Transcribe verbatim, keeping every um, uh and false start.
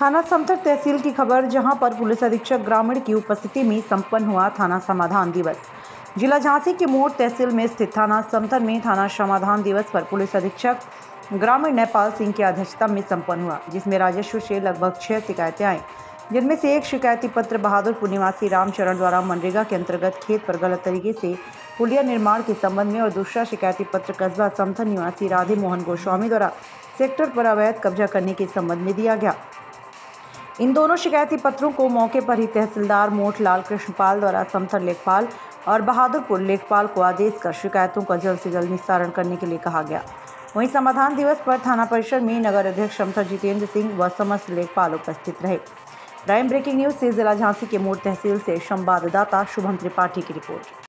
थाना समथर तहसील की खबर, जहां पर पुलिस अधीक्षक ग्रामीण की उपस्थिति में संपन्न हुआ थाना समाधान दिवस। जिला झांसी के मोड़ तहसील में स्थित थाना समथर में थाना समाधान दिवस पर पुलिस अधीक्षक ग्रामीण नेपाल सिंह की अध्यक्षता में संपन्न हुआ, जिसमें राजस्व से लगभग छह शिकायतें आई, जिनमें से एक शिकायती पत्र बहादुरपुर निवासी रामचरण द्वारा मनरेगा के अंतर्गत खेत पर गलत तरीके से पुलिया निर्माण के संबंध में और दूसरा शिकायती पत्र कस्बा समथर निवासी राधे मोहन गोस्वामी द्वारा सेक्टर पर अवैध कब्जा करने के संबंध में दिया गया। इन दोनों शिकायती पत्रों को मौके पर ही तहसीलदार मोठलाल कृष्णपाल द्वारा समथर लेखपाल और बहादुरपुर लेखपाल को आदेश कर शिकायतों का जल्द से जल्द निस्तारण करने के लिए कहा गया। वहीं समाधान दिवस पर थाना परिसर में नगर अध्यक्ष समथर जितेंद्र सिंह व समस्त लेखपाल उपस्थित रहे। प्राइम ब्रेकिंग न्यूज से जिला झांसी के मोड़ तहसील से संवाददाता शुभम त्रिपाठी की रिपोर्ट।